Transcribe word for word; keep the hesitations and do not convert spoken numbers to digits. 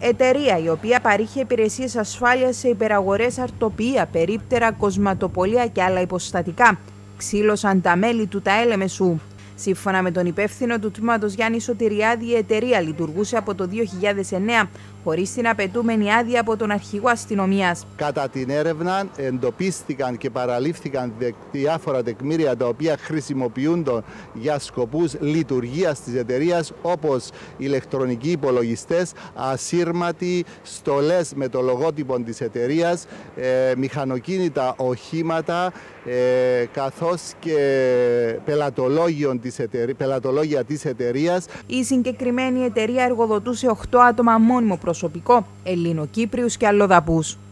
εταιρεία η οποία παρήχε υπηρεσίες ασφάλειας σε υπεραγορές, αρτοπία, περίπτερα, κοσματοπολία και άλλα υποστατικά. Ξύλωσαν τα μέλη του τα Έλεμεσου. Σύμφωνα με τον υπεύθυνο του τμήματος Γιάννη Σωτηριάδη, η εταιρεία λειτουργούσε από το δύο χιλιάδες εννέα χωρίς την απαιτούμενη άδεια από τον αρχηγό αστυνομίας. Κατά την έρευνα εντοπίστηκαν και παραλήφθηκαν διάφορα τεκμήρια τα οποία χρησιμοποιούνται για σκοπούς λειτουργίας της εταιρείας, όπως ηλεκτρονικοί υπολογιστές, ασύρματοι, στολές με το λογότυπο της εταιρείας, ε, μηχανοκίνητα οχήματα, ε, καθώς και πελατολόγιο της εταιρεία, πελατολόγια της εταιρείας. Η συγκεκριμένη εταιρεία εργοδοτούσε οκτώ άτομα μόνιμο προσωπικό, Ελληνοκύπριους και αλλοδαπούς.